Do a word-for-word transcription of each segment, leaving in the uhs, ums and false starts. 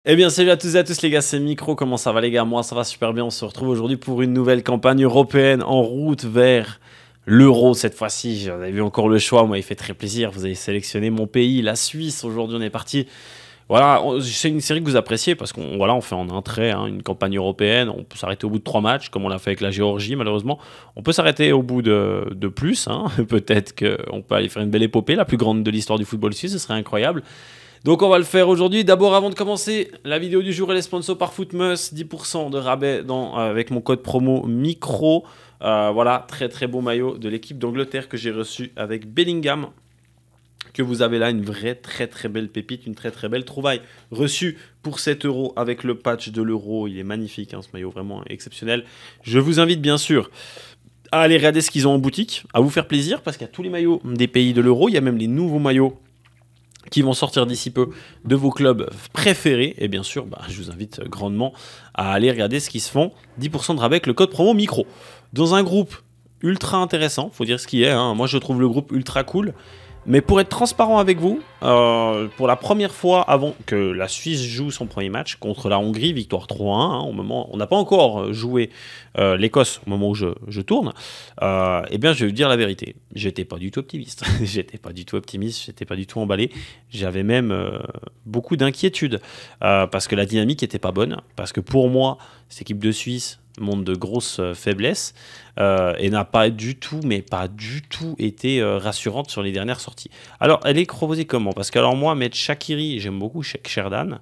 Eh bien salut à tous et à tous les gars, c'est Micro, comment ça va les gars? Moi ça va super bien, on se retrouve aujourd'hui pour une nouvelle campagne européenne en route vers l'Euro cette fois-ci. Vous avez vu encore le choix, moi il fait très plaisir, vous avez sélectionné mon pays, la Suisse. Aujourd'hui on est parti, voilà, c'est une série que vous appréciez parce qu'on voilà, on fait en un trait hein, une campagne européenne. On peut s'arrêter au bout de trois matchs comme on l'a fait avec la Géorgie malheureusement. On peut s'arrêter au bout de, de plus, hein. Peut-être qu'on peut aller faire une belle épopée, la plus grande de l'histoire du football suisse, ce serait incroyable. Donc on va le faire aujourd'hui. D'abord, avant de commencer, la vidéo du jour elle est sponsor par Footmus, dix pour cent de rabais dans, euh, avec mon code promo Micro. Euh, voilà, très très beau maillot de l'équipe d'Angleterre que j'ai reçu avec Bellingham. Que vous avez là, une vraie très très belle pépite, une très très belle trouvaille reçue pour sept euros avec le patch de l'euro. Il est magnifique, hein, ce maillot vraiment exceptionnel. Je vous invite bien sûr à aller regarder ce qu'ils ont en boutique, à vous faire plaisir parce qu'il y a tous les maillots des pays de l'euro. Il y a même les nouveaux maillots qui vont sortir d'ici peu de vos clubs préférés. Et bien sûr, bah, je vous invite grandement à aller regarder ce qui se font. dix pour cent de rabais avec le code promo Micro. Dans un groupe ultra intéressant, faut dire ce qui est. Hein. Moi, je trouve le groupe ultra cool. Mais pour être transparent avec vous, euh, pour la première fois avant que la Suisse joue son premier match contre la Hongrie, victoire trois un, hein, au moment, on n'a pas encore joué euh, l'Écosse au moment où je, je tourne, euh, eh bien je vais vous dire la vérité, j'étais pas du tout optimiste, j'étais pas du tout optimiste, j'étais pas du tout emballé, j'avais même euh, beaucoup d'inquiétude, euh, parce que la dynamique était pas bonne, parce que pour moi, cette équipe de Suisse montre de grosses euh, faiblesses euh, et n'a pas du tout, mais pas du tout été euh, rassurante sur les dernières sorties. Alors, elle est proposée comment? Parce que alors moi, mettre Shaqiri, j'aime beaucoup Sherdan.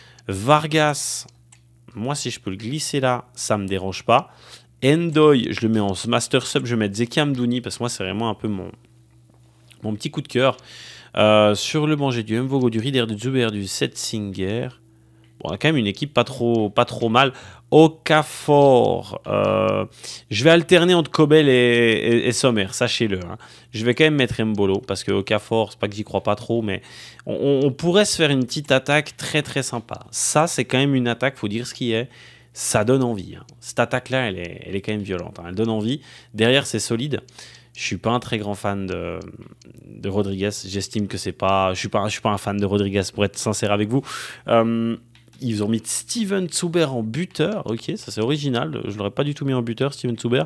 Vargas, moi si je peux le glisser là, ça me dérange pas. Endoy, je le mets en master sub, je vais mettre Zeki Amdouni parce que moi c'est vraiment un peu mon, mon petit coup de cœur. Euh, sur le banc, j'ai du Mvogo, du Rieder, du Zuber, du Setzinger. Bon, on a quand même une équipe pas trop, pas trop mal. Okafor, euh, je vais alterner entre Kobel et, et, et Sommer, sachez-le. Hein. Je vais quand même mettre Mbolo, parce que Okafor, c'est pas que j'y crois pas trop, mais on, on pourrait se faire une petite attaque très très sympa. Ça, c'est quand même une attaque, faut dire ce qui est. Ça donne envie. Hein. Cette attaque-là, elle est, elle est quand même violente. Hein. Elle donne envie. Derrière, c'est solide. Je suis pas un très grand fan de, de Rodriguez. J'estime que c'est pas. Je suis pas, je suis pas un fan de Rodriguez, pour être sincère avec vous. Euh, Ils ont mis Steven Zuber en buteur. Ok, ça c'est original. Je l'aurais pas du tout mis en buteur, Steven Zuber.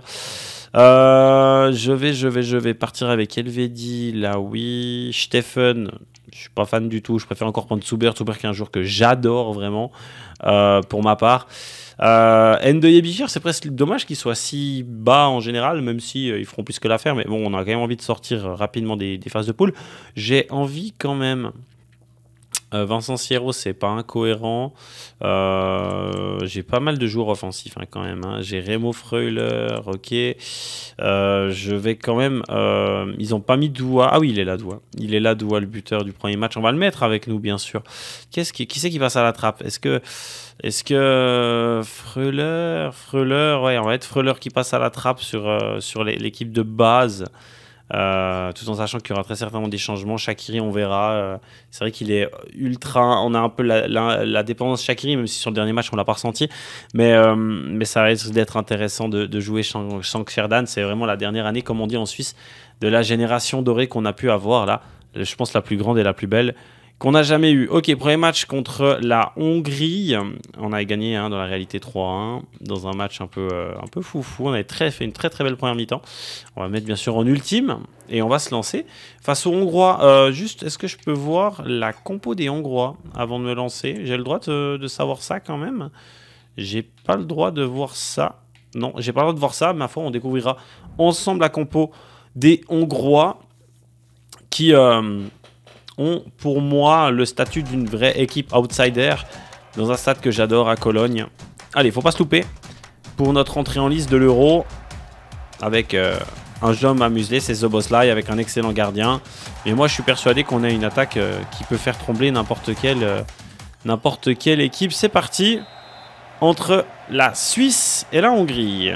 Euh, je vais, je vais, je vais partir avec Elvedi. Là, oui. Steffen, je suis pas fan du tout. Je préfère encore prendre Zuber. Zuber qui est un joueur que j'adore vraiment, euh, pour ma part. Euh, Ndoye Bichir, c'est presque dommage qu'il soit si bas en général, même si euh, ils feront plus que l'affaire. Mais bon, on a quand même envie de sortir rapidement des, des phases de poule. J'ai envie quand même. Euh, Vincent Sierro, c'est pas incohérent. Euh, j'ai pas mal de joueurs offensifs hein, quand même. Hein. J'ai Remo Freuler, ok. Euh, je vais quand même. Euh, ils ont pas mis Doua. Ah oui, il est là, Doua. Il est là, Doua, le buteur du premier match. On va le mettre avec nous, bien sûr. Qu'est-ce qui, qui c'est qui passe à la trappe? Est-ce que, est-ce que Freuler, Freuler, ouais, on va être Freuler qui passe à la trappe sur euh, sur les, l'équipe de base. Euh, tout en sachant qu'il y aura très certainement des changements. Shaqiri, on verra. Euh, c'est vrai qu'il est ultra. On a un peu la, la, la dépendance Shaqiri, même si sur le dernier match on l'a pas ressenti. Mais, euh, mais ça risque d'être intéressant de, de jouer Shank Sherdan. C'est vraiment la dernière année, comme on dit en Suisse, de la génération dorée qu'on a pu avoir là. Je pense la plus grande et la plus belle qu'on n'a jamais eu. Ok, premier match contre la Hongrie. On a gagné hein, dans la réalité trois un dans un match un peu, euh, un peu foufou. On a très, fait une très très belle première mi-temps. On va mettre bien sûr en ultime et on va se lancer. Face aux Hongrois, euh, juste, est-ce que je peux voir la compo des Hongrois avant de me lancer? J'ai le droit de, de savoir ça quand même. J'ai pas le droit de voir ça. Non, j'ai pas le droit de voir ça. Ma foi, on découvrira ensemble la compo des Hongrois qui... Euh, ont pour moi le statut d'une vraie équipe outsider dans un stade que j'adore à Cologne. Allez, faut pas se louper pour notre entrée en liste de l'Euro avec euh, un jeune homme à museler, c'est Szoboszlai avec un excellent gardien. Mais moi je suis persuadé qu'on a une attaque euh, qui peut faire trembler n'importe quelle, euh, n'importe quelle équipe. C'est parti entre la Suisse et la Hongrie.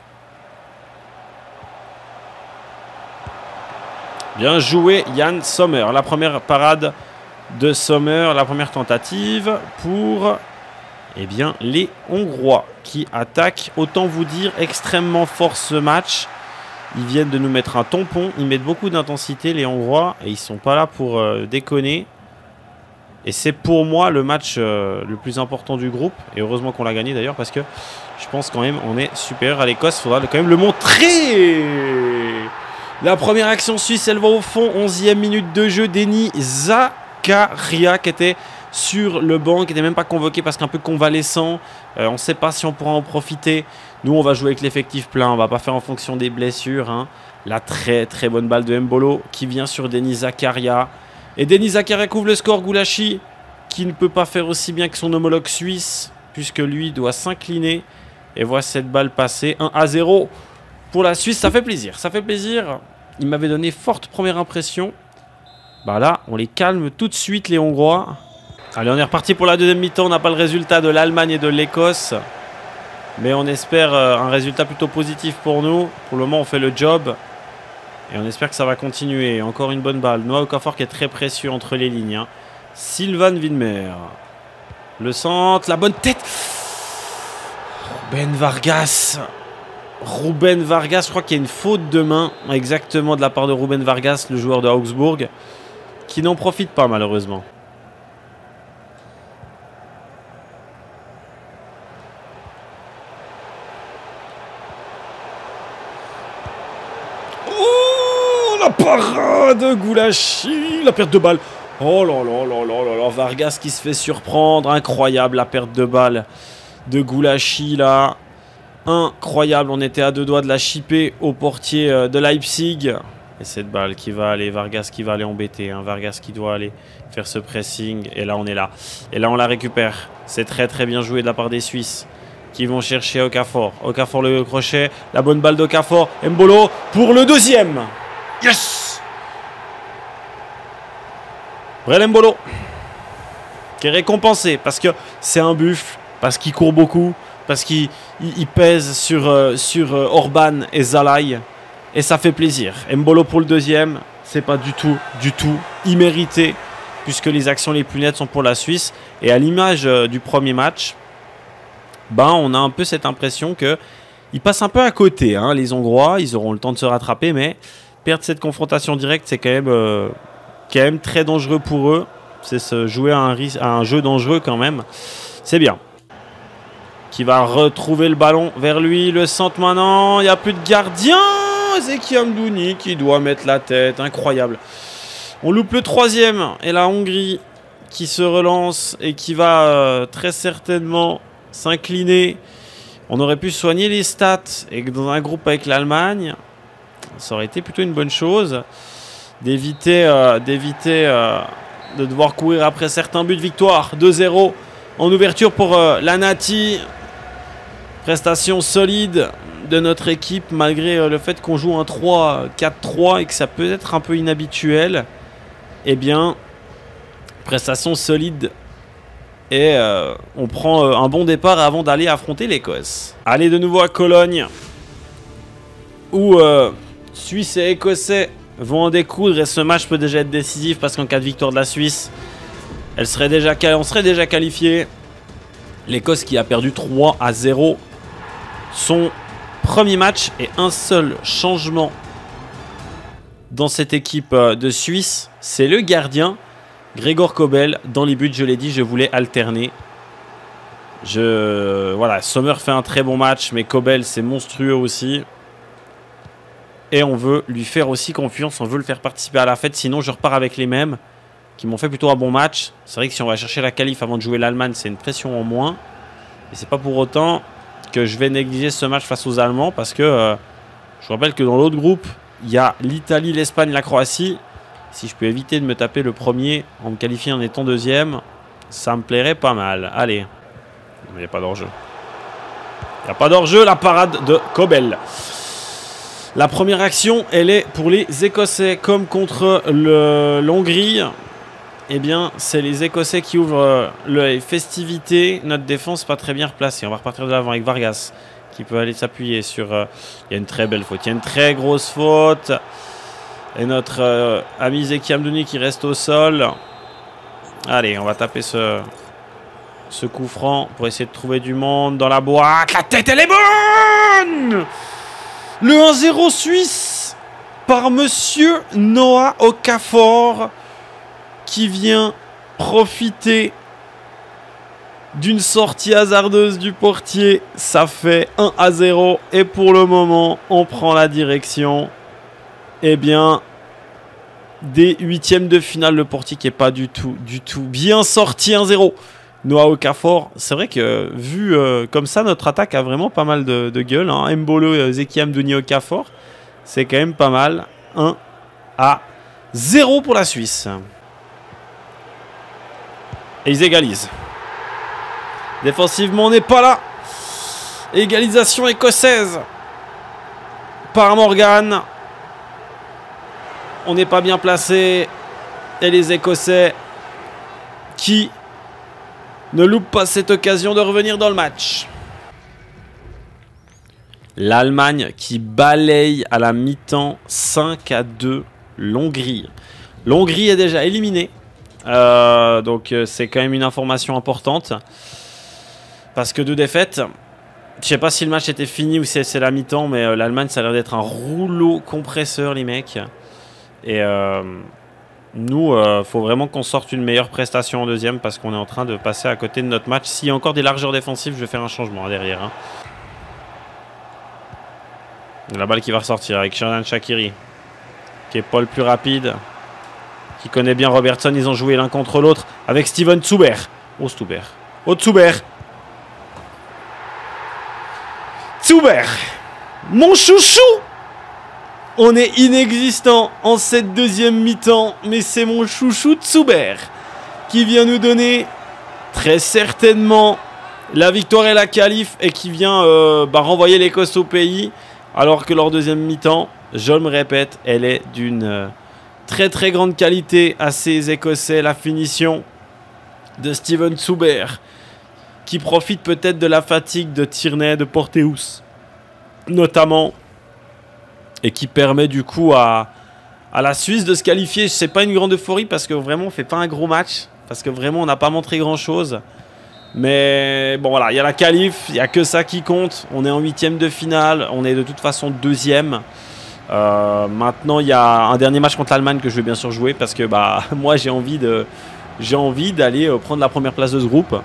Bien joué Jan Sommer. La première parade de Sommer, la première tentative pour eh bien, les Hongrois qui attaquent. Autant vous dire extrêmement fort ce match. Ils viennent de nous mettre un tampon. Ils mettent beaucoup d'intensité les Hongrois et ils sont pas là pour euh, déconner. Et c'est pour moi le match euh, le plus important du groupe. Et heureusement qu'on l'a gagné d'ailleurs parce que je pense quand même on est supérieur à l'Écosse. Il faudra quand même le montrer. La première action suisse, elle va au fond. onzième minute de jeu. Denis Zakaria qui était sur le banc, qui n'était même pas convoqué parce qu'un peu convalescent. Euh, on ne sait pas si on pourra en profiter. Nous, on va jouer avec l'effectif plein. On ne va pas faire en fonction des blessures. Hein. La très très bonne balle de Mbolo qui vient sur Denis Zakaria. Et Denis Zakaria couvre le score. Goulashi qui ne peut pas faire aussi bien que son homologue suisse puisque lui doit s'incliner. Et voit cette balle passer. un à zéro pour la Suisse. Ça fait plaisir. Ça fait plaisir. Il m'avait donné forte première impression. Bah là, on les calme tout de suite les Hongrois. Allez, on est reparti pour la deuxième mi-temps. On n'a pas le résultat de l'Allemagne et de l'Écosse. Mais on espère un résultat plutôt positif pour nous. Pour le moment, on fait le job. Et on espère que ça va continuer. Encore une bonne balle. Noah Okafor qui est très précieux entre les lignes. Hein. Sylvain Wilmer. Le centre. La bonne tête. Ruben Vargas. Ruben Vargas. Je crois qu'il y a une faute de main. Exactement de la part de Ruben Vargas, le joueur de Augsbourg. Qui n'en profite pas malheureusement. La parade, Goulashi, la perte de balle. Oh là là là là là là, Vargas qui se fait surprendre. Incroyable la perte de balle de Goulashi là. Incroyable, on était à deux doigts de la chipper au portier de Leipzig. Et cette balle qui va aller, Vargas qui va aller embêter. Hein. Vargas qui doit aller faire ce pressing. Et là on est là. Et là on la récupère. C'est très très bien joué de la part des Suisses. Qui vont chercher Okafor. Okafor le crochet. La bonne balle d'Okafor. Mbolo pour le deuxième. Yes! Brel Mbolo qui est récompensé parce que c'est un buffle, parce qu'il court beaucoup, parce qu'il il, il pèse sur, euh, sur euh, Orban et Zalai et ça fait plaisir. Mbolo pour le deuxième, c'est pas du tout, du tout immérité puisque les actions les plus nettes sont pour la Suisse et à l'image euh, du premier match, ben on a un peu cette impression que ils passent un peu à côté, hein, les Hongrois, ils auront le temps de se rattraper mais perdre cette confrontation directe, c'est quand même, euh, quand même très dangereux pour eux. C'est se jouer à un, à un jeu dangereux quand même. C'est bien. Qui va retrouver le ballon vers lui. Le centre maintenant. Il n'y a plus de gardien. C'est Kiamdouni qui doit mettre la tête. Incroyable. On loupe le troisième. Et la Hongrie qui se relance et qui va euh, très certainement s'incliner. On aurait pu soigner les stats. Et dans un groupe avec l'Allemagne... Ça aurait été plutôt une bonne chose d'éviter euh, d'éviter euh, de devoir courir après certains buts. Victoire deux zéro en ouverture pour euh, la Nati. Prestation solide de notre équipe malgré euh, le fait qu'on joue un trois quatre trois et que ça peut être un peu inhabituel. Eh bien, prestation solide et euh, on prend euh, un bon départ avant d'aller affronter l'Écosse. Allez de nouveau à Cologne où... Euh, Suisse et Écossais vont en découdre et ce match peut déjà être décisif parce qu'en cas de victoire de la Suisse, elle serait déjà, on serait déjà qualifié. L'Écosse qui a perdu trois à zéro son premier match et un seul changement dans cette équipe de Suisse, c'est le gardien Gregor Kobel. Dans les buts, je l'ai dit, je voulais alterner. Je, voilà, Sommer fait un très bon match, mais Kobel c'est monstrueux aussi. Et on veut lui faire aussi confiance, on veut le faire participer à la fête. Sinon, je repars avec les mêmes qui m'ont fait plutôt un bon match. C'est vrai que si on va chercher la qualif avant de jouer l'Allemagne, c'est une pression en moins. Et c'est pas pour autant que je vais négliger ce match face aux Allemands. Parce que euh, je vous rappelle que dans l'autre groupe, il y a l'Italie, l'Espagne, la Croatie. Si je peux éviter de me taper le premier en me qualifiant en étant deuxième, ça me plairait pas mal. Allez, il n'y a pas d'hors-jeu. Il n'y a pas d'hors-jeu, la parade de Kobel. La première action, elle est pour les Écossais. Comme contre l'Hongrie, eh bien, c'est les Écossais qui ouvrent les festivités. Notre défense pas très bien replacée. On va repartir de l'avant avec Vargas, qui peut aller s'appuyer sur... Euh, il y a une très belle faute. Il y a une très grosse faute. Et notre euh, ami Zeki Amdouni qui reste au sol. Allez, on va taper ce, ce coup franc pour essayer de trouver du monde dans la boîte. La tête, elle est bonne! Le un zéro suisse par Monsieur Noah Okafor qui vient profiter d'une sortie hasardeuse du portier. Ça fait un à zéro. Et pour le moment, on prend la direction eh bien, des huitièmes de finale. Le portier qui n'est pas du tout, du tout bien sorti. un zéro. Noah Okafor. C'est vrai que vu euh, comme ça, notre attaque a vraiment pas mal de, de gueule. Hein. Mbolo, Zeki Amdouni, Okafor. C'est quand même pas mal. un à zéro pour la Suisse. Et ils égalisent. Défensivement, on n'est pas là. Égalisation écossaise par Morgan. On n'est pas bien placé. Et les Écossais qui ne loupent pas cette occasion de revenir dans le match. L'Allemagne qui balaye à la mi-temps cinq à deux l'Hongrie. L'Hongrie est déjà éliminée. Euh, donc euh, c'est quand même une information importante. Parce que deux défaites. Je sais pas si le match était fini ou si c'est la mi-temps, mais euh, l'Allemagne ça a l'air d'être un rouleau compresseur les mecs. Et euh, nous, il euh, faut vraiment qu'on sorte une meilleure prestation en deuxième parce qu'on est en train de passer à côté de notre match. S'il y a encore des largeurs défensives, je vais faire un changement hein, derrière. Hein. La balle qui va ressortir avec Xherdan Shaqiri, qui est pas le plus rapide, qui connaît bien Robertson. Ils ont joué l'un contre l'autre avec Steven Zuber. Oh Zuber. Oh Zuber. Zuber. Mon chouchou. On est inexistant en cette deuxième mi-temps, mais c'est mon chouchou Zuber qui vient nous donner très certainement la victoire et la qualif et qui vient euh, bah, renvoyer l'Écosse au pays. Alors que leur deuxième mi-temps, je me répète, elle est d'une euh, très très grande qualité à ces Écossais. La finition de Steven Zuber qui profite peut-être de la fatigue de Tierney, de Porteous notamment, et qui permet du coup à, à la Suisse de se qualifier. C'est pas une grande euphorie parce que vraiment on fait pas un gros match, parce que vraiment on n'a pas montré grand chose. Mais bon voilà, il y a la qualif, il n'y a que ça qui compte. On est en huitième de finale, on est de toute façon deuxième. Euh, maintenant il y a un dernier match contre l'Allemagne que je vais bien sûr jouer parce que bah moi j'ai envie de j'ai envie d'aller prendre la première place de ce groupe.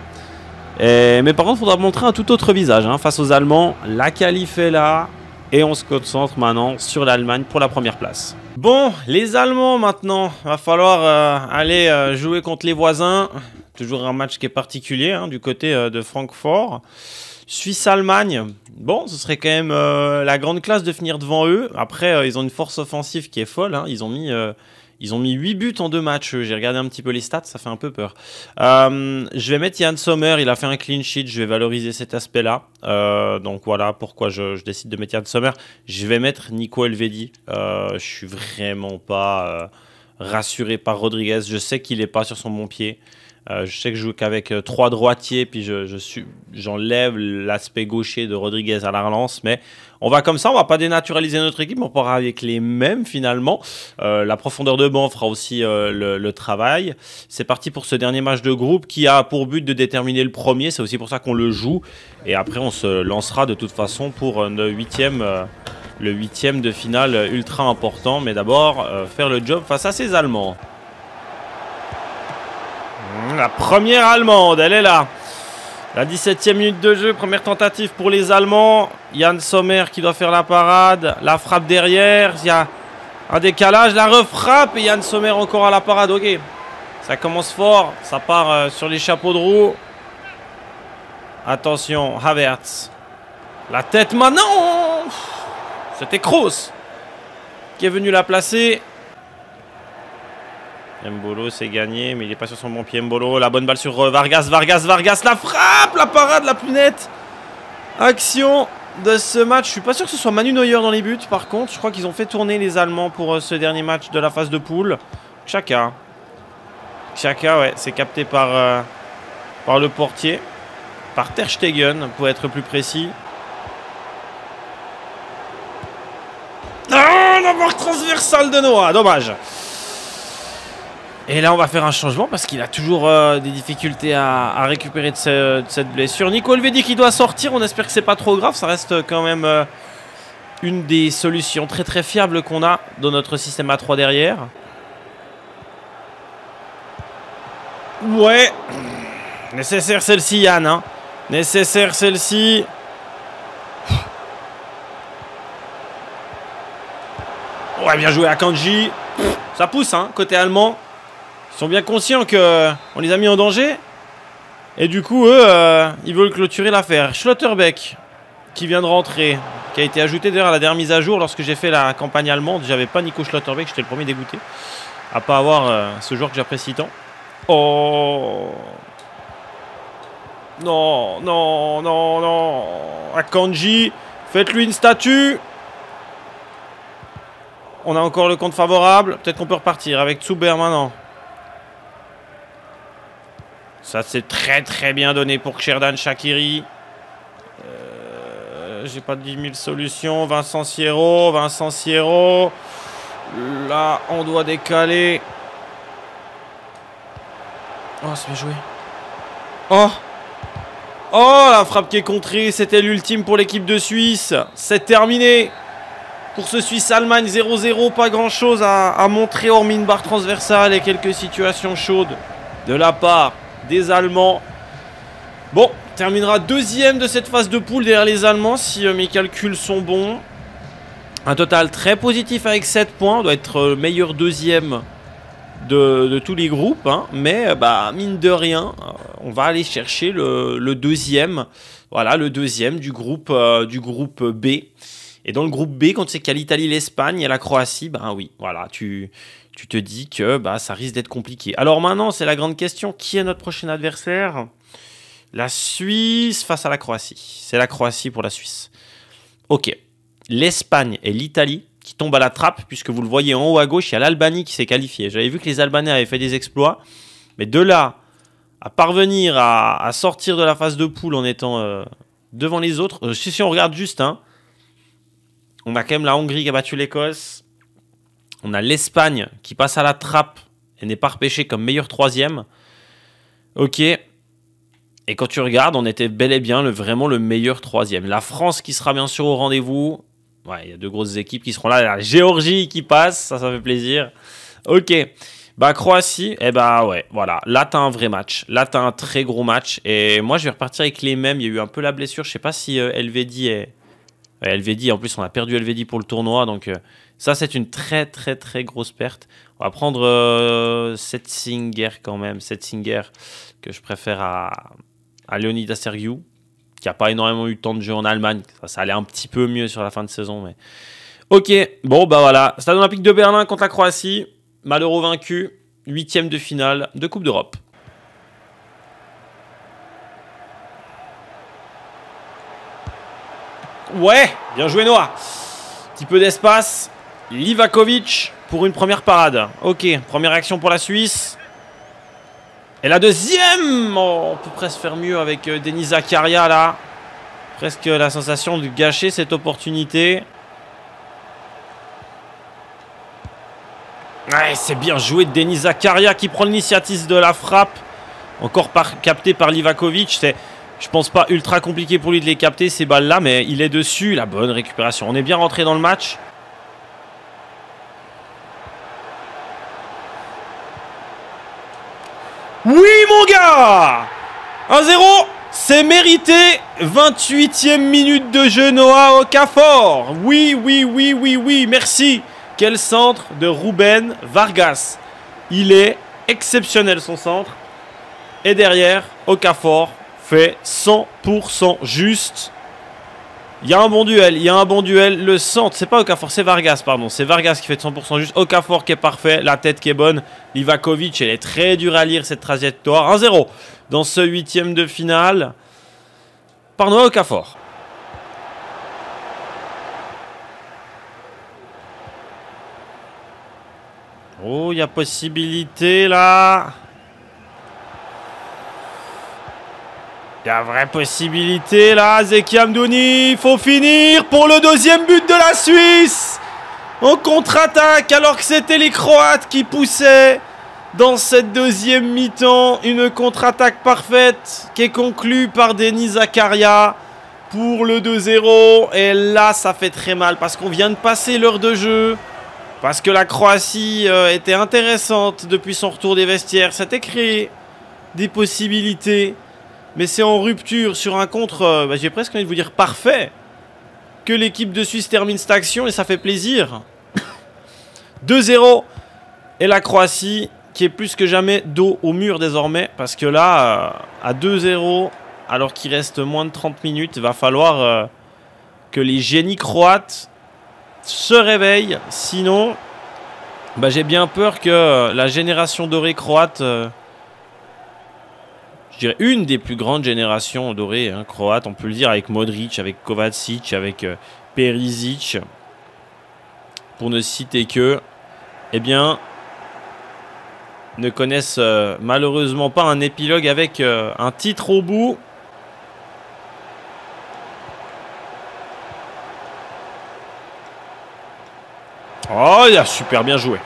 Et, mais par contre il faudra montrer un tout autre visage hein, face aux Allemands. La qualif est là et on se concentre maintenant sur l'Allemagne pour la première place. Bon, les Allemands maintenant, va falloir euh, aller euh, jouer contre les voisins. Toujours un match qui est particulier hein, du côté euh, de Francfort. Suisse-Allemagne, bon, ce serait quand même euh, la grande classe de finir devant eux. Après, euh, ils ont une force offensive qui est folle. Hein. Ils ont mis, euh, ils ont mis huit buts en deux matchs. J'ai regardé un petit peu les stats, ça fait un peu peur. Euh, je vais mettre Yann Sommer, il a fait un clean sheet. Je vais valoriser cet aspect-là. Euh, donc voilà pourquoi je, je décide de mettre Yann Sommer. Je vais mettre Nico Elvedi. Euh, je suis vraiment pas euh, rassuré par Rodriguez. Je sais qu'il n'est pas sur son bon pied. Euh, je sais que je joue qu'avec euh, trois droitiers, puis je, je suis, j'enlève l'aspect gaucher de Rodriguez à la relance, mais on va comme ça, on va pas dénaturaliser notre équipe, on part avec les mêmes finalement. Euh, la profondeur de banc fera aussi euh, le, le travail. C'est parti pour ce dernier match de groupe qui a pour but de déterminer le premier, c'est aussi pour ça qu'on le joue, et après on se lancera de toute façon pour euh, le huitième, euh, le huitième de finale ultra important, mais d'abord euh, faire le job face à ces Allemands. La première allemande, elle est là. La dix-septième minute de jeu, première tentative pour les Allemands. Yann Sommer qui doit faire la parade. La frappe derrière, il y a un décalage, la refrappe et Yann Sommer encore à la parade. Ok, ça commence fort, ça part euh, sur les chapeaux de roue. Attention, Havertz. La tête maintenant. C'était Kroos qui est venu la placer. Mbolo c'est gagné, mais il n'est pas sur son bon pied. Mbolo, la bonne balle sur euh, Vargas, Vargas, Vargas, la frappe, la parade la plus nette. Action de ce match. Je suis pas sûr que ce soit Manu Neuer dans les buts. Par contre, je crois qu'ils ont fait tourner les Allemands pour euh, ce dernier match de la phase de poule. Xhaka. Xhaka, ouais, c'est capté par, euh, par le portier. Par Ter Stegen, pour être plus précis. Ah, la marque transversale de Noah, dommage. Et là, on va faire un changement parce qu'il a toujours euh, des difficultés à, à récupérer de, ce, de cette blessure. Nico Elvedi qui doit sortir. On espère que c'est pas trop grave. Ça reste quand même euh, une des solutions très très fiables qu'on a dans notre système à trois derrière. Ouais. Nécessaire celle-ci, Yann. Hein. Nécessaire celle-ci. Ouais, bien joué à Kanji. Ça pousse, hein, côté allemand. Ils sont bien conscients qu'on les a mis en danger. Et du coup, eux, euh, ils veulent clôturer l'affaire. Schlotterbeck, qui vient de rentrer, qui a été ajouté d'ailleurs à la dernière mise à jour lorsque j'ai fait la campagne allemande. J'avais pas Nico Schlotterbeck, j'étais le premier dégoûté. À pas avoir euh, ce joueur que j'apprécie tant. Oh non, non, non, non. Akanji, faites-lui une statue. On a encore le compte favorable. Peut-être qu'on peut repartir avec Zuber maintenant. Ça, c'est très très bien donné pour Xherdan Shaqiri. Euh, J'ai pas dix mille solutions. Vincent Sierro. Vincent Sierro. Là, on doit décaler. Oh, c'est bien joué. Oh. Oh, la frappe qui est contrée. C'était l'ultime pour l'équipe de Suisse. C'est terminé. Pour ce Suisse-Allemagne zéro zéro, pas grand-chose à, à montrer hormis une barre transversale et quelques situations chaudes de la part des Allemands. Bon, terminera deuxième de cette phase de poule derrière les Allemands si euh, mes calculs sont bons. Un total très positif avec sept points. On doit être euh, meilleur deuxième de, de tous les groupes. Hein. Mais bah, mine de rien, euh, on va aller chercher le, le deuxième. Voilà, le deuxième du groupe, euh, du groupe B. Et dans le groupe B, quand tu sais qu'il y a l'Italie, l'Espagne et la Croatie, bah oui, voilà, tu, tu te dis que bah, ça risque d'être compliqué. Alors maintenant, c'est la grande question. Qui est notre prochain adversaire? La Suisse face à la Croatie. C'est la Croatie pour la Suisse. Ok. L'Espagne et l'Italie qui tombent à la trappe, puisque vous le voyez en haut à gauche, il y a l'Albanie qui s'est qualifiée. J'avais vu que les Albanais avaient fait des exploits. Mais de là à parvenir à, à sortir de la phase de poule en étant euh, devant les autres, euh, si, si on regarde juste, hein, on a quand même la Hongrie qui a battu l'Écosse. On a l'Espagne qui passe à la trappe et n'est pas repêchée comme meilleur troisième. Ok. Et quand tu regardes, on était bel et bien le, vraiment le meilleur troisième. La France qui sera bien sûr au rendez-vous. Ouais, il y a deux grosses équipes qui seront là. La Géorgie qui passe, ça, ça fait plaisir. Ok. Bah, Croatie, eh bah ouais, voilà. Là, t'as un vrai match. Là, t'as un très gros match. Et moi, je vais repartir avec les mêmes. Il y a eu un peu la blessure. Je sais pas si euh, Elvedi est... Ouais, Elvedi, en plus, on a perdu Elvedi pour le tournoi. Donc, euh, ça, c'est une très, très, très grosse perte. On va prendre euh, Setzinger quand même. Setzinger, que je préfère à, à Leonidas Sergiu, qui n'a pas énormément eu de temps de jeu en Allemagne. Ça, ça allait un petit peu mieux sur la fin de saison. Mais... Ok, bon, bah voilà. Stade Olympique de Berlin contre la Croatie. Malheureux vaincu. Huitième de finale de Coupe d'Europe. Ouais, bien joué Noah. Petit peu d'espace. Livakovic pour une première parade. Ok, première action pour la Suisse. Et la deuxième, oh, on peut presque faire mieux avec euh, Denis Zakaria là. Presque la sensation de gâcher cette opportunité. Ouais, c'est bien joué de Denis Zakaria qui prend l'initiative de la frappe. Encore par, capté par Livakovic. C'est... Je pense pas ultra compliqué pour lui de les capter ces balles là, mais il est dessus. La bonne récupération. On est bien rentré dans le match. Oui mon gars, un zéro, c'est mérité. vingt-huitième minute de jeu, Noah Okafor. Oui, oui, oui, oui, oui, merci. Quel centre de Ruben Vargas. Il est exceptionnel son centre. Et derrière, Okafor fait cent pour cent juste. Il y a un bon duel, il y a un bon duel. Le centre, c'est pas Okafor, c'est Vargas, pardon. C'est Vargas qui fait cent pour cent juste. Okafor qui est parfait, la tête qui est bonne. Livakovic, elle est très dure à lire cette trajectoire. un zéro dans ce huitième de finale. Par Noah Okafor. Oh, il y a possibilité là. Il y a vraie possibilité là, Zeki Hamdouni, il faut finir pour le deuxième but de la Suisse. On contre-attaque alors que c'était les Croates qui poussaient dans cette deuxième mi-temps. Une contre-attaque parfaite qui est conclue par Denis Zakaria pour le deux zéro. Et là, ça fait très mal parce qu'on vient de passer l'heure de jeu. Parce que la Croatie euh, était intéressante depuis son retour des vestiaires. C'était créé. des possibilités. Mais c'est en rupture sur un contre, euh, bah, j'ai presque envie de vous dire parfait, que l'équipe de Suisse termine cette action et ça fait plaisir. deux zéro. Et la Croatie qui est plus que jamais dos au mur désormais. Parce que là, euh, à deux zéro, alors qu'il reste moins de trente minutes, il va falloir euh, que les génies croates se réveillent. Sinon, bah, j'ai bien peur que euh, la génération dorée croate... Euh, je dirais une des plus grandes générations dorées hein, croates, on peut le dire, avec Modric, avec Kovacic, avec euh, Perisic, pour ne citer que, eh bien, ne connaissent euh, malheureusement pas un épilogue avec euh, un titre au bout. Oh, il a super bien joué.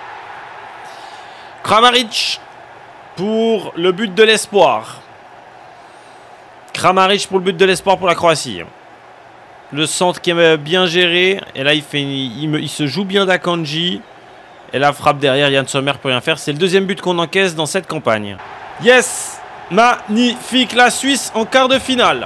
Kramaric pour le but de l'espoir. Kramaric pour le but de l'espoir pour la Croatie. Le centre qui est bien géré. Et là, il, fait, il, il, il se joue bien d'Akanji. Et la frappe derrière, Yann Sommer peut rien faire. C'est le deuxième but qu'on encaisse dans cette campagne. Yes! Magnifique! La Suisse en quart de finale.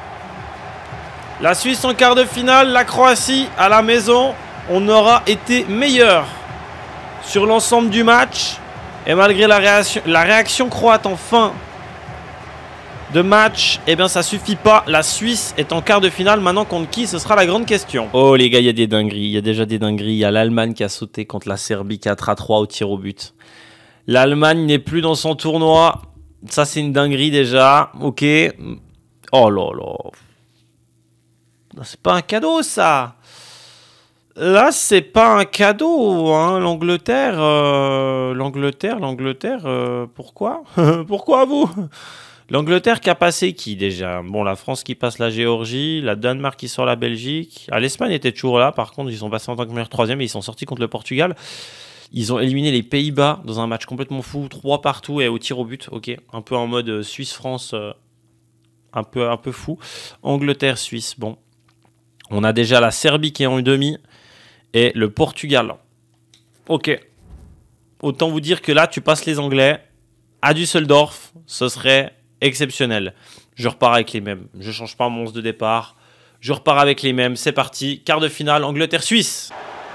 La Suisse en quart de finale. La Croatie à la maison. On aura été meilleur sur l'ensemble du match. Et malgré la réaction, la réaction croate en fin de match, eh bien ça suffit pas. La Suisse est en quart de finale. Maintenant contre qui? Ce sera la grande question. Oh les gars, il y a des dingueries. Il y a déjà des dingueries. Il y a l'Allemagne qui a sauté contre la Serbie quatre à trois au tir au but. L'Allemagne n'est plus dans son tournoi. Ça c'est une dinguerie déjà. Ok. Oh là là. C'est pas un cadeau ça. Là, c'est pas un cadeau, hein. L'Angleterre, euh, l'Angleterre, l'Angleterre, euh, pourquoi pourquoi vous? L'Angleterre qui a passé qui déjà? Bon, la France qui passe la Géorgie, la Danemark qui sort la Belgique. Ah, l'Espagne était toujours là, par contre, ils sont passés en tant que meilleur troisième et ils sont sortis contre le Portugal. Ils ont éliminé les Pays-Bas dans un match complètement fou, trois partout et au tir au but, ok. Un peu en mode Suisse-France, euh, un, peu, un peu fou. Angleterre-Suisse, bon. On a déjà la Serbie qui est en demi. Et le Portugal. Ok. Autant vous dire que là, tu passes les Anglais à Düsseldorf. Ce serait exceptionnel. Je repars avec les mêmes. Je ne change pas mon onze de départ. Je repars avec les mêmes. C'est parti. Quart de finale, Angleterre-Suisse.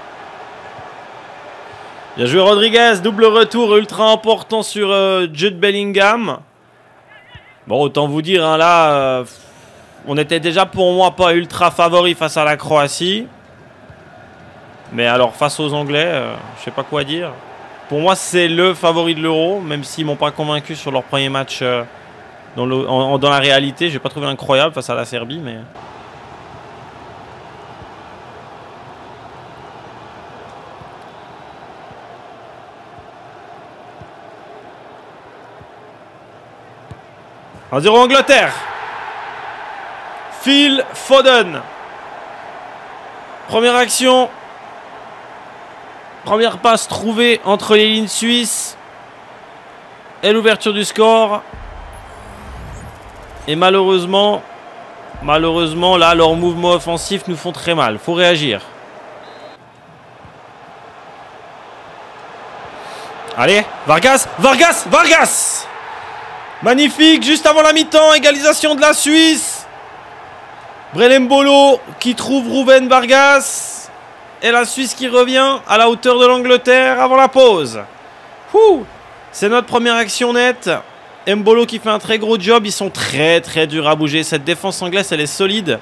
Bien joué Rodriguez. Double retour ultra important sur euh, Jude Bellingham. Bon, autant vous dire, hein, là, euh, on était déjà pour moi pas ultra favori face à la Croatie. Mais alors, face aux Anglais, euh, je sais pas quoi dire. Pour moi, c'est le favori de l'Euro, même s'ils m'ont pas convaincu sur leur premier match euh, dans, le, en, dans la réalité. Je n'ai pas trouvé incroyable face à la Serbie, mais... un zéro Angleterre. Phil Foden. Première action. Première passe trouvée entre les lignes suisses. Et l'ouverture du score. Et malheureusement, malheureusement, là, leurs mouvements offensifs nous font très mal. Faut réagir. Allez, Vargas, Vargas, Vargas! Magnifique, juste avant la mi-temps, égalisation de la Suisse. Brelembolo qui trouve Ruben Vargas. Et la Suisse qui revient à la hauteur de l'Angleterre avant la pause. C'est notre première action nette. Mbolo qui fait un très gros job. Ils sont très très durs à bouger. Cette défense anglaise, elle est solide.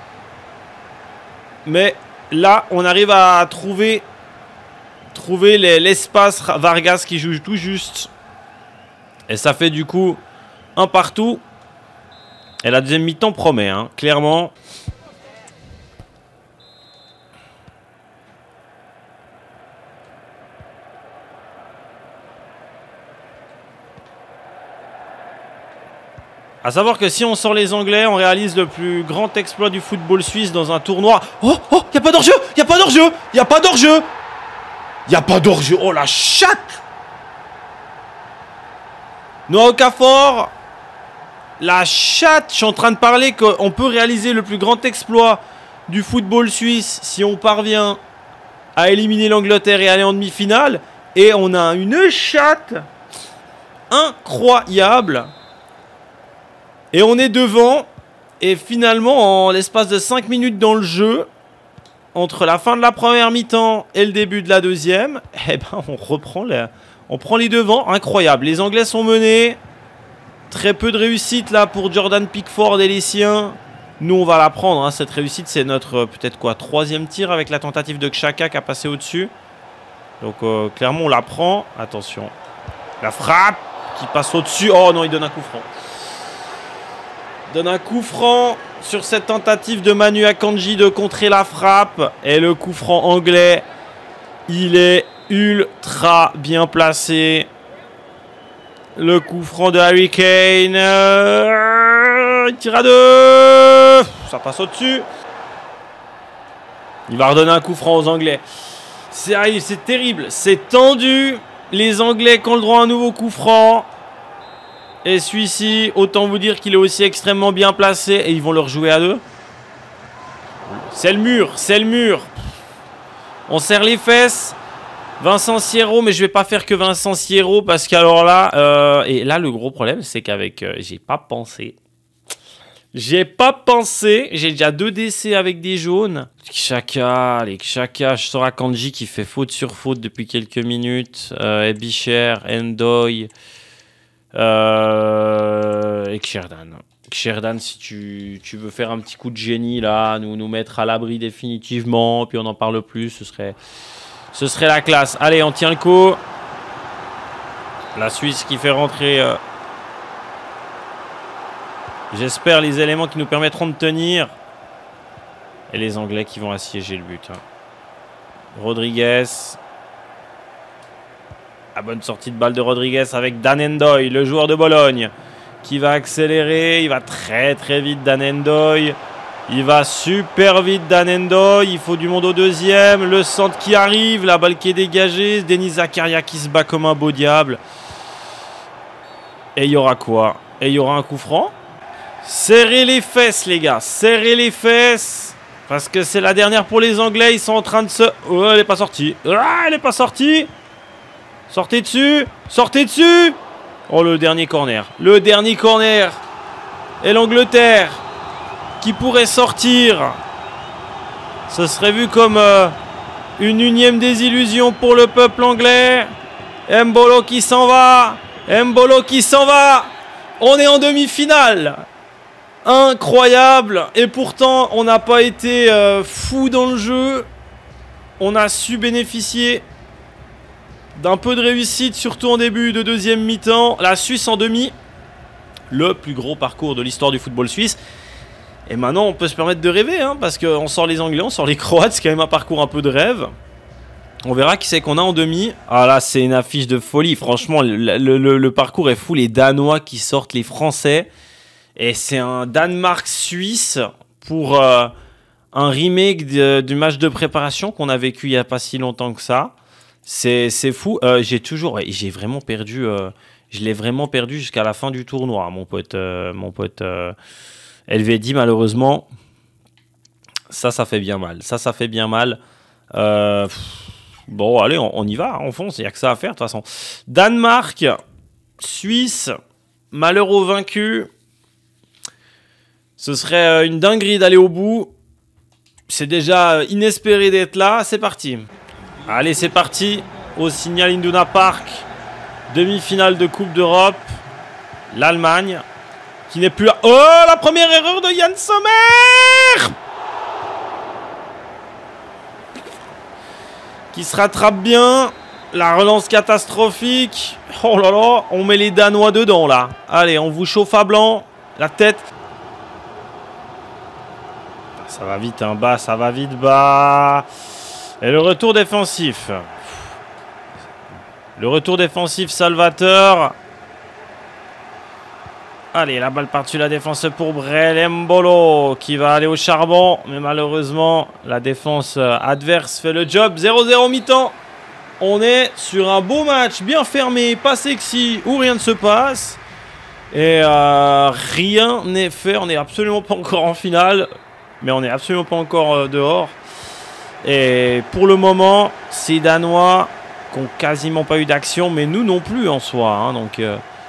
Mais là, on arrive à trouver, trouver l'espace. Vargas qui joue tout juste. Et ça fait du coup un partout. Et la deuxième mi-temps promet, hein, clairement. A savoir que si on sort les Anglais, on réalise le plus grand exploit du football suisse dans un tournoi. Oh, oh, y a pas d'hors-jeu, y a pas d'hors-jeu, y a pas d'hors-jeu, y a pas d'hors-jeu. Oh la chatte! Noah Okafor, la chatte. Je suis en train de parler qu'on peut réaliser le plus grand exploit du football suisse si on parvient à éliminer l'Angleterre et aller en demi-finale. Et on a une chatte. incroyable. Et on est devant. Et finalement, en l'espace de cinq minutes dans le jeu, entre la fin de la première mi-temps et le début de la deuxième, eh ben, on reprend les, on prend les devants. Incroyable. Les Anglais sont menés. Très peu de réussite là pour Jordan Pickford et les siens. Nous, on va la prendre. Hein. Cette réussite, c'est notre peut-être quoi troisième tir avec la tentative de Xhaka qui a passé au-dessus. Donc, euh, clairement, on la prend. Attention. La frappe qui passe au-dessus. Oh non, il donne un coup franc. Donne un coup franc sur cette tentative de Manu Akanji de contrer la frappe. Et le coup franc anglais, il est ultra bien placé. Le coup franc de Harry Kane. Euh, il tire à deux. Ça passe au-dessus. Il va redonner un coup franc aux Anglais. C'est c'est terrible. C'est tendu. Les Anglais qui ont le droit à un nouveau coup franc. Et celui-ci, autant vous dire qu'il est aussi extrêmement bien placé. Et ils vont le rejouer à deux. C'est le mur, c'est le mur. On serre les fesses. Vincent Sierro, mais je vais pas faire que Vincent Sierro. Parce qu'alors là, euh, et là le gros problème, c'est qu'avec, euh, j'ai pas pensé. J'ai pas pensé. J'ai déjà deux décès avec des jaunes. Xhaka, les Xhaka, je sors à Kanji qui fait faute sur faute depuis quelques minutes. Euh, Ebicher, Endoy. Euh, et Xherdan. Xherdan, si tu, tu veux faire un petit coup de génie là, nous, nous mettre à l'abri définitivement, puis on n'en parle plus, ce serait, ce serait la classe. Allez, on tient le coup. La Suisse qui fait rentrer, euh, j'espère, les éléments qui nous permettront de tenir. Et les Anglais qui vont assiéger le but. Hein. Rodriguez. La bonne sortie de balle de Rodriguez avec Dan Endoy, le joueur de Bologne, qui va accélérer. Il va très très vite, Dan Endoy. Il va super vite, Dan Endoy. Il faut du monde au deuxième. Le centre qui arrive, la balle qui est dégagée. Denis Zakaria qui se bat comme un beau diable. Et il y aura quoi? Et il y aura un coup franc. Serrez les fesses, les gars. Serrez les fesses. Parce que c'est la dernière pour les Anglais. Ils sont en train de se... Oh, elle n'est pas sortie. Ah, elle n'est pas sortie. Sortez dessus. Sortez dessus. Oh, le dernier corner. Le dernier corner. Et l'Angleterre qui pourrait sortir. Ce serait vu comme euh, une unième désillusion pour le peuple anglais. Mbolo qui s'en va. Mbolo qui s'en va. On est en demi-finale. Incroyable. Et pourtant, on n'a pas été euh, fou dans le jeu. On a su bénéficier d'un peu de réussite, surtout en début de deuxième mi-temps. La Suisse en demi. Le plus gros parcours de l'histoire du football suisse. Et maintenant, on peut se permettre de rêver, hein, parce qu'on sort les Anglais, on sort les Croates. C'est quand même un parcours un peu de rêve. On verra qui c'est qu'on a en demi. Ah là, c'est une affiche de folie. Franchement, le, le, le, le parcours est fou. Les Danois qui sortent les Français. Et c'est un Danemark-Suisse pour euh, un remake de, du match de préparation qu'on a vécu il n'y a pas si longtemps que ça. C'est fou. Euh, j'ai toujours... Ouais, j'ai vraiment perdu... Euh, je l'ai vraiment perdu jusqu'à la fin du tournoi, mon pote, euh, mon pote euh, L V D, malheureusement. Ça, ça fait bien mal. Ça, ça fait bien mal. Euh, bon, allez, on, on y va. On fonce. Il n'y a que ça à faire, de toute façon. Danemark, Suisse, malheureux vaincu. Ce serait une dinguerie d'aller au bout. C'est déjà inespéré d'être là. C'est parti. Allez, c'est parti. Au Signal Iduna Park. Demi-finale de Coupe d'Europe. L'Allemagne. Qui n'est plus là. Oh, la première erreur de Yann Sommer. Qui se rattrape bien. La relance catastrophique. Oh là là. On met les Danois dedans, là. Allez, on vous chauffe à blanc. La tête. Ça va vite, hein, bas, ça va vite, bas. Et le retour défensif. Le retour défensif, Salvateur. Allez, la balle par-dessus la défense pour Brel Mbolo qui va aller au charbon. Mais malheureusement, la défense adverse fait le job. zéro zéro mi-temps. On est sur un beau match, bien fermé, pas sexy, où rien ne se passe. Et euh, rien n'est fait. On n'est absolument pas encore en finale. Mais on n'est absolument pas encore euh, dehors. Et pour le moment, ces Danois qui n'ont quasiment pas eu d'action, mais nous non plus en soi. Hein, donc, euh,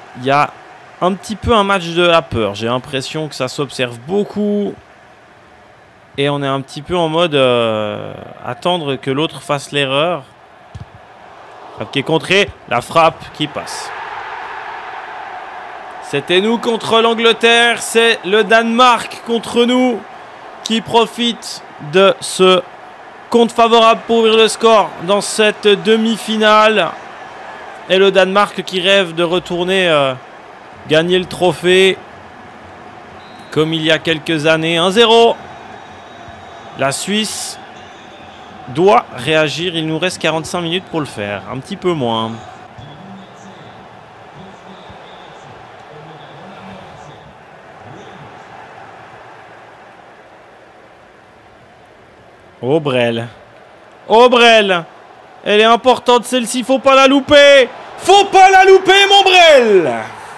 il y a un petit peu un match de la peur. J'ai l'impression que ça s'observe beaucoup. Et on est un petit peu en mode euh, attendre que l'autre fasse l'erreur. Frappe qui est contrée. La frappe qui passe. C'était nous contre l'Angleterre. C'est le Danemark contre nous qui profite de ce compte favorable pour ouvrir le score dans cette demi-finale. Et le Danemark qui rêve de retourner euh, gagner le trophée comme il y a quelques années. un zéro. La Suisse doit réagir. Il nous reste quarante-cinq minutes pour le faire. Un petit peu moins. Aubrel. Aubrel. Elle est importante celle-ci. Faut pas la louper. Faut pas la louper, mon Brel.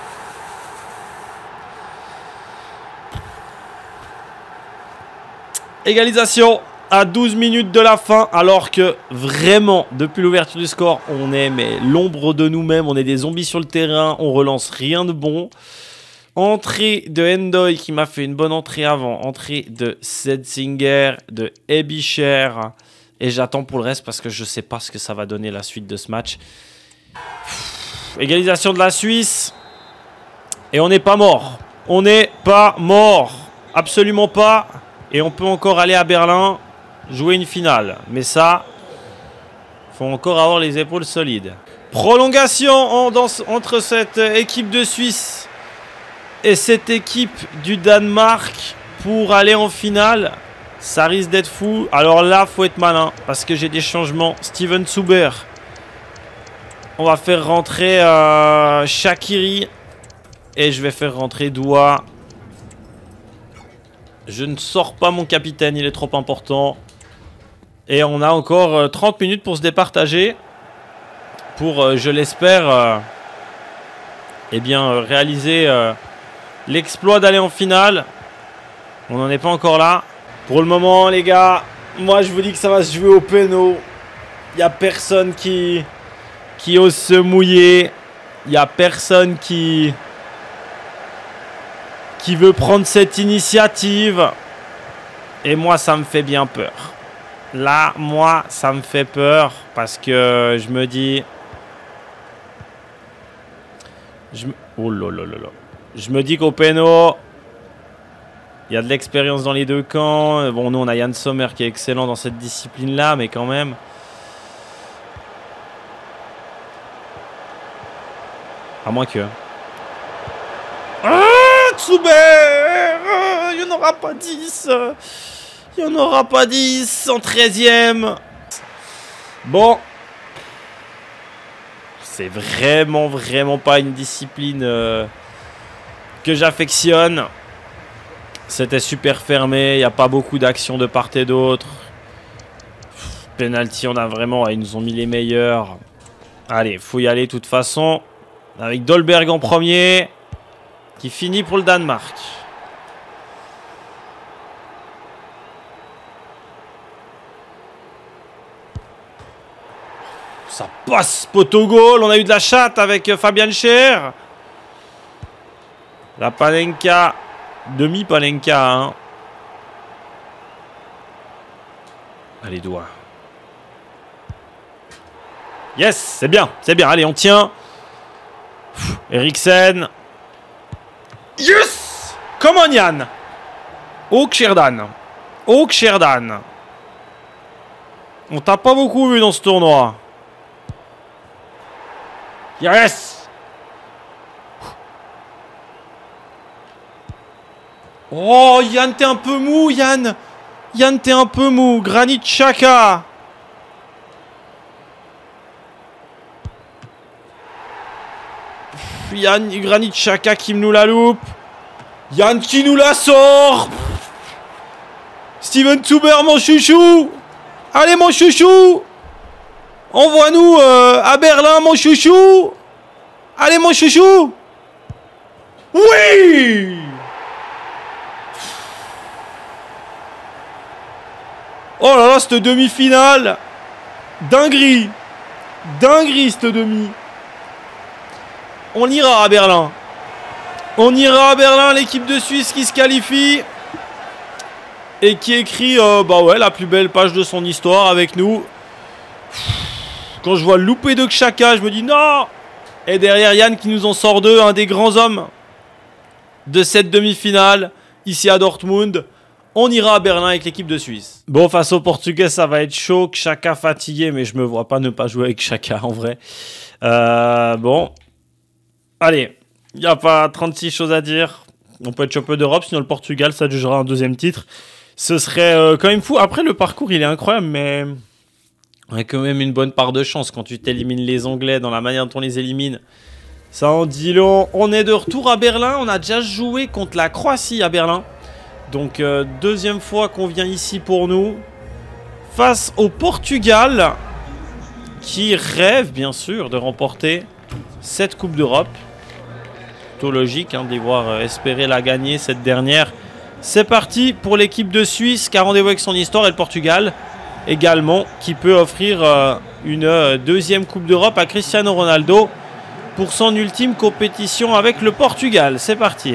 Égalisation à douze minutes de la fin, alors que vraiment, depuis l'ouverture du score, on est mais l'ombre de nous-mêmes, on est des zombies sur le terrain, on relance rien de bon. Entrée de Endoy qui m'a fait une bonne entrée avant, entrée de Setzinger, de Ebischer, et j'attends pour le reste parce que je sais pas ce que ça va donner la suite de ce match. Pff, égalisation de la Suisse, et on n'est pas mort, on n'est pas mort, absolument pas. Et on peut encore aller à Berlin, jouer une finale. Mais ça, il faut encore avoir les épaules solides. Prolongation en, dans, entre cette équipe de Suisse et cette équipe du Danemark pour aller en finale. Ça risque d'être fou. Alors là, il faut être malin parce que j'ai des changements. Steven Zuber. On va faire rentrer euh, Shaqiri. Et je vais faire rentrer Doua. Je ne sors pas mon capitaine, il est trop important. Et on a encore euh, trente minutes pour se départager. Pour, euh, je l'espère, euh, eh bien, euh, réaliser euh, l'exploit d'aller en finale. On n'en est pas encore là. Pour le moment, les gars, moi je vous dis que ça va se jouer au péno. Il n'y a personne qui, qui ose se mouiller. Il n'y a personne qui... qui veut prendre cette initiative. Et moi, ça me fait bien peur. Là, moi, ça me fait peur. Parce que je me dis... Je me... Oh là là là là. Je me dis qu'au péno, il y a de l'expérience dans les deux camps. Bon, nous, on a Yann Sommer qui est excellent dans cette discipline-là. Mais quand même... À moins que... Ah, Zuber, il n'y en aura pas dix. Il n'y en aura pas dix en treizième. Bon. C'est vraiment, vraiment pas une discipline euh, que j'affectionne. C'était super fermé. Il n'y a pas beaucoup d'actions de part et d'autre. Penalty, on a vraiment... Ils nous ont mis les meilleurs. Allez, faut y aller de toute façon. Avec Dolberg en premier. Qui finit pour le Danemark. Ça passe, poteau goal. On a eu de la chatte avec Fabian Schär. La Panenka. Demi-Panenka. Hein. Allez, doigt. Yes, c'est bien, c'est bien. Allez, on tient. Pff, Eriksen. Yes! Come on, Yann! Oak Sherdan. Oak Sherdan. On t'a pas beaucoup vu dans ce tournoi. Yes! Oh, Yann, t'es un peu mou, Yann! Yann, t'es un peu mou. Granit Xhaka. Yann, Granit Xhaka qui nous la loupe. Yann qui nous la sort. Steven Zuber, mon chouchou. Allez, mon chouchou. Envoie-nous euh, à Berlin, mon chouchou. Allez, mon chouchou. Oui. Oh là là, cette demi-finale. Dinguerie. Dinguerie, cette demi. On ira à Berlin. On ira à Berlin, l'équipe de Suisse qui se qualifie. Et qui écrit, euh, bah ouais, la plus belle page de son histoire avec nous. Quand je vois le loupé de Xhaka, je me dis non. Et derrière Yann qui nous en sort deux, un des grands hommes de cette demi-finale, ici à Dortmund. On ira à Berlin avec l'équipe de Suisse. Bon, face aux Portugais, ça va être chaud. Xhaka fatigué, mais je me vois pas ne pas jouer avec Xhaka en vrai. Euh, bon. Allez, il n'y a pas trente-six choses à dire. On peut être champion d'Europe, sinon le Portugal, ça jugera un deuxième titre. Ce serait euh, quand même fou. Après, le parcours, il est incroyable, mais on a quand même une bonne part de chance quand tu t'élimines les Anglais dans la manière dont on les élimine. Ça en dit long. On est de retour à Berlin. On a déjà joué contre la Croatie à Berlin. Donc, euh, deuxième fois qu'on vient ici pour nous. Face au Portugal, qui rêve, bien sûr, de remporter cette Coupe d'Europe. Plutôt logique hein, de les voir euh, espérer la gagner, cette dernière. C'est parti pour l'équipe de Suisse, qui a rendez-vous avec son histoire, et le Portugal également, qui peut offrir euh, une euh, deuxième Coupe d'Europe à Cristiano Ronaldo pour son ultime compétition avec le Portugal. C'est parti.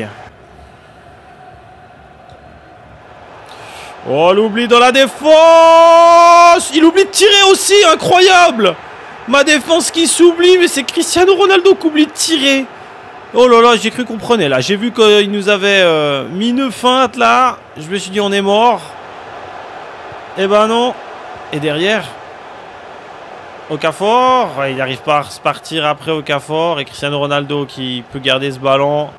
Oh, l'oubli dans la défense. Il oublie de tirer aussi, incroyable. Ma défense qui s'oublie, mais c'est Cristiano Ronaldo qui oublie de tirer. Oh là là, j'ai cru qu'on prenait là. J'ai vu qu'il nous avait euh, mis une feinte là. Je me suis dit on est mort. Eh ben non. Et derrière, Okafor. Ouais, il n'arrive pas à se partir après Okafor. Et Cristiano Ronaldo qui peut garder ce ballon.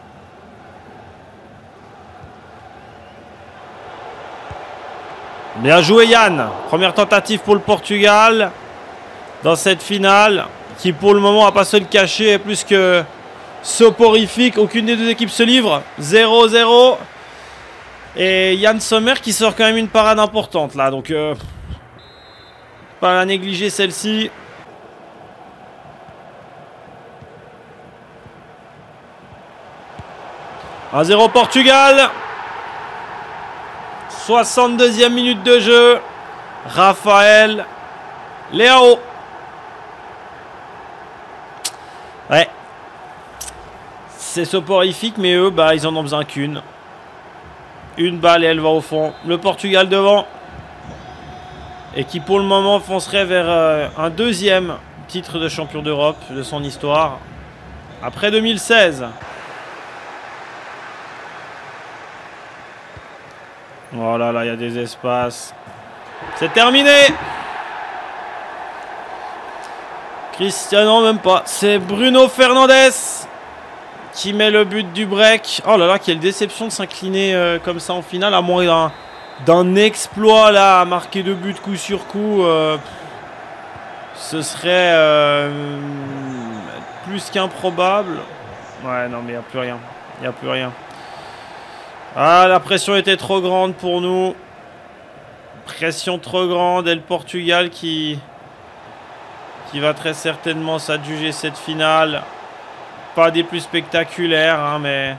Bien joué Yann. Première tentative pour le Portugal dans cette finale qui pour le moment, à pas se le cacher, est plus que soporifique. Aucune des deux équipes se livre. zéro zéro. Et Yann Sommer qui sort quand même une parade importante là. Donc euh, pas à négliger celle-ci. un zéro Portugal. soixante-deuxième minute de jeu. Raphaël Leao. Ouais. C'est soporifique, mais eux, bah, ils en ont besoin qu'une. Une balle et elle va au fond. Le Portugal devant. Et qui pour le moment foncerait vers euh, un deuxième titre de champion d'Europe de son histoire. Après deux mille seize. Oh là là, il y a des espaces. C'est terminé. Cristiano, même pas. C'est Bruno Fernandes qui met le but du break. Oh là là, quelle déception de s'incliner euh, comme ça en finale. À moins d'un d'un exploit là, à marquer deux buts coup sur coup. Euh, ce serait euh, plus qu'improbable. Ouais, non, mais il n'y a plus rien. Il n'y a plus rien. Ah, la pression était trop grande pour nous. Pression trop grande. Et le Portugal qui, qui va très certainement s'adjuger cette finale. Pas des plus spectaculaires, hein, mais...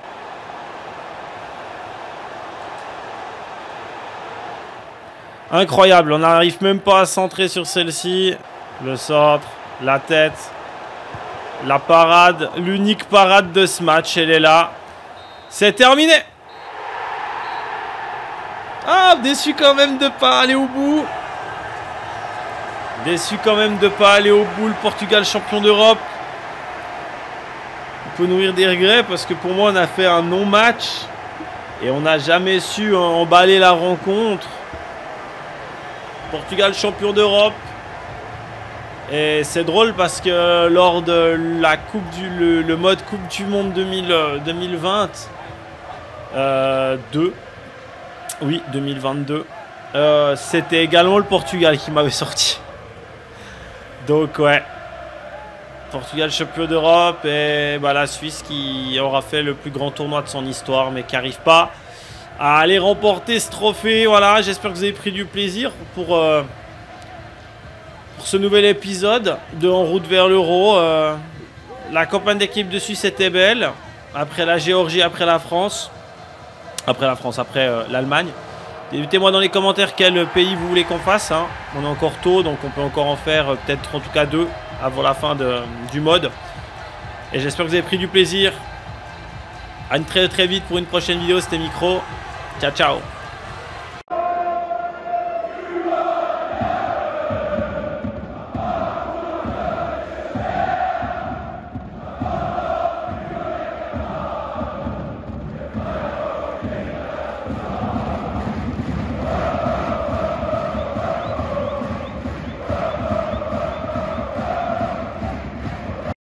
Incroyable. On n'arrive même pas à centrer sur celle-ci. Le centre, la tête, la parade. L'unique parade de ce match, elle est là. C'est terminé. Ah, déçu quand même de pas aller au bout. Déçu quand même de pas aller au bout. Le Portugal champion d'Europe. On peut nourrir des regrets parce que pour moi on a fait un non-match. Et on n'a jamais su emballer la rencontre. Portugal champion d'Europe. Et c'est drôle parce que lors de la coupe du, le, le mode Coupe du Monde deux mille, deux mille vingt, euh, deux. Oui, deux mille vingt-deux. Euh, C'était également le Portugal qui m'avait sorti. Donc ouais. Portugal champion d'Europe et bah, la Suisse qui aura fait le plus grand tournoi de son histoire mais qui n'arrive pas à aller remporter ce trophée. Voilà, j'espère que vous avez pris du plaisir pour, euh, pour ce nouvel épisode de En route vers l'Euro. Euh, la campagne d'équipe de Suisse était belle. Après la Géorgie, après la France. Après la France, après euh, l'Allemagne. Dites-moi dans les commentaires quel pays vous voulez qu'on fasse. Hein. On est encore tôt, donc on peut encore en faire euh, peut-être en tout cas deux avant la fin de, du mode. Et j'espère que vous avez pris du plaisir. À une très très vite pour une prochaine vidéo. C'était Micro. Ciao, ciao.